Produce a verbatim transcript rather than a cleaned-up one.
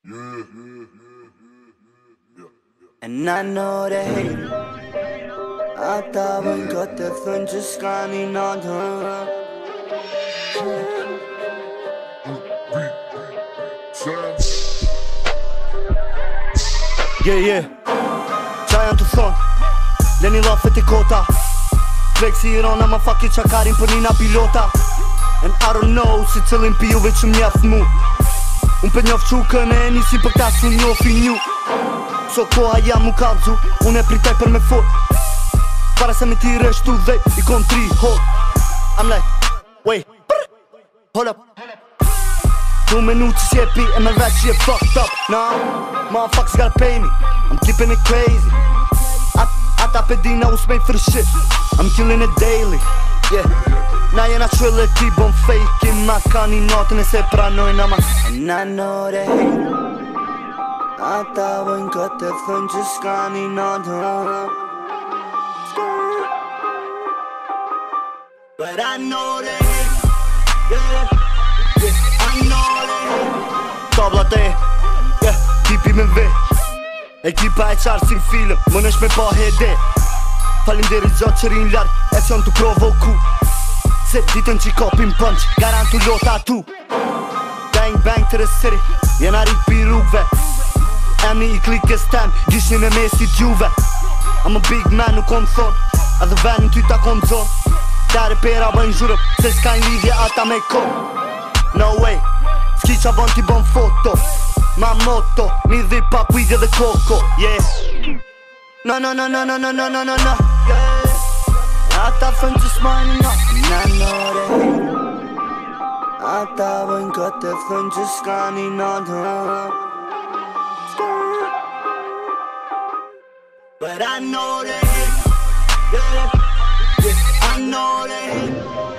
Yeah. And I know they hate me. Ata bën këtë e thënë që s'ka një natë. Yeah, yeah. Qa janë të thonë? Leni lafet e kota. Flexi i rona ma faki qakarin për nina pilota. And I don't know si cëllin pi juve që mjaftë mu. Unë për njofë qukën e nisi për këta su njofi nju. So koha jam u kalzu, unë e pritaj për me fort. Para se me tire shtu dhej, i kon tri hot. I'm like, wait, brr, hold up. Tu me nu që s'jepi e me veç që je fucked up. Nah, motherfuckers gotta pay me, I'm keeping it crazy. At, ata pedina u s'mej for shit, I'm killing it daily. Yeah, na jena qëllë e ti bon fake. Ma ka një notën e se pranojnë ama. And I know they hate me. Ata bën këtë e thënë që s'ka një natë. But I know they hate me. Yeah, yeah, I know they hate me. Tabla te, yeah, tipi me ve. Ekipa e qarë si film, më nësh me pa hede. Falimderit gjatë që rinë lartë, e s'jon t'u provoku. Se ditën që i kopim punch, garantu lota tu. Bang bang të rësiri, jena rrit pi rrugve. Emni i klikës tem, gjishni me mesit juve. I'm a big man, nuk kom thon, edhe venin ty ta kom zon. Dere pera bëjnë zhurëp, se s'kajnë lidhje ata me kom. No way, s'ki qa bon t'i bon foto. Ma moto, mi dhi pa kujde dhe koko. Yeah. No, no, no, no, no, no, no, no, no, no. Yeah. Ata thënë që s'majnë no. Na nore Ata bëjnë këtë e thënë që s'ka një natë. But I know they hate me. Yeah, yeah, I know they hate me.